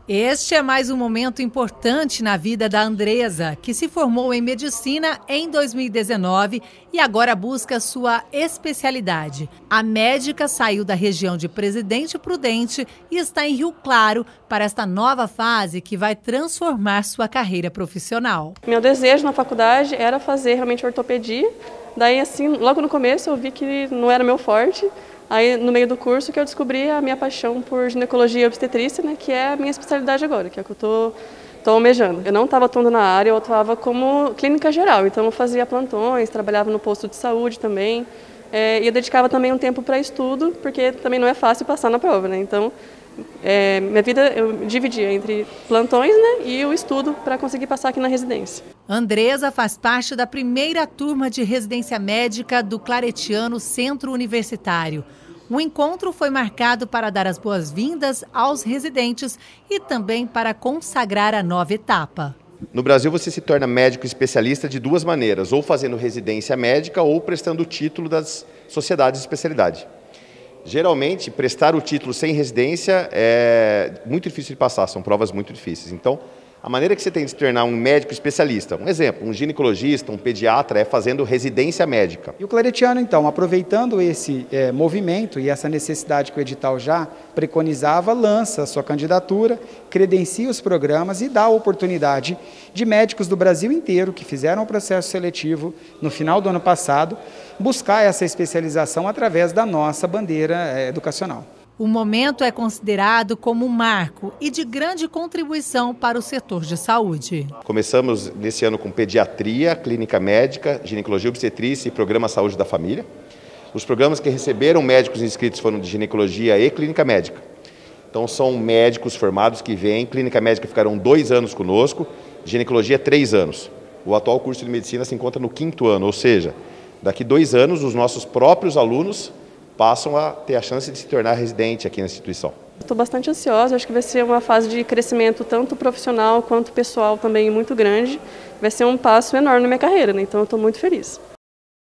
Este é mais um momento importante na vida da Andresa, que se formou em medicina em 2019 e agora busca sua especialidade. A médica saiu da região de Presidente Prudente e está em Rio Claro para esta nova fase que vai transformar sua carreira profissional. Meu desejo na faculdade era fazer realmente ortopedia. Daí, assim, logo no começo eu vi que não era meu forte. Aí, no meio do curso, que eu descobri a minha paixão por ginecologia e obstetrícia, né, que é a minha especialidade agora, que é o que eu tô almejando. Eu não estava atuando na área, eu atuava como clínica geral, então eu fazia plantões, trabalhava no posto de saúde também, e eu dedicava também um tempo para estudo, porque também não é fácil passar na prova, né? Então, minha vida eu dividia entre plantões, né, e o estudo para conseguir passar aqui na residência. Andresa faz parte da primeira turma de residência médica do Claretiano Centro Universitário. O encontro foi marcado para dar as boas-vindas aos residentes e também para consagrar a nova etapa. No Brasil, você se torna médico especialista de duas maneiras, ou fazendo residência médica ou prestando o título das sociedades de especialidade. Geralmente, prestar o título sem residência é muito difícil de passar, são provas muito difíceis. Então, a maneira que você tem de se tornar um médico especialista, um exemplo, um ginecologista, um pediatra, é fazendo residência médica. E o Claretiano, então, aproveitando esse movimento e essa necessidade que o edital já preconizava, lança a sua candidatura, credencia os programas e dá a oportunidade de médicos do Brasil inteiro que fizeram o processo seletivo no final do ano passado, buscar essa especialização através da nossa bandeira educacional. O momento é considerado como um marco e de grande contribuição para o setor de saúde. Começamos nesse ano com pediatria, clínica médica, ginecologia obstetrícia e programa saúde da família. Os programas que receberam médicos inscritos foram de ginecologia e clínica médica. Então são médicos formados que vêm, clínica médica ficaram 2 anos conosco, ginecologia 3 anos. O atual curso de medicina se encontra no 5º ano, ou seja, daqui 2 anos os nossos próprios alunos passam a ter a chance de se tornar residente aqui na instituição. Estou bastante ansiosa, acho que vai ser uma fase de crescimento tanto profissional quanto pessoal também muito grande. Vai ser um passo enorme na minha carreira, né? Então eu estou muito feliz.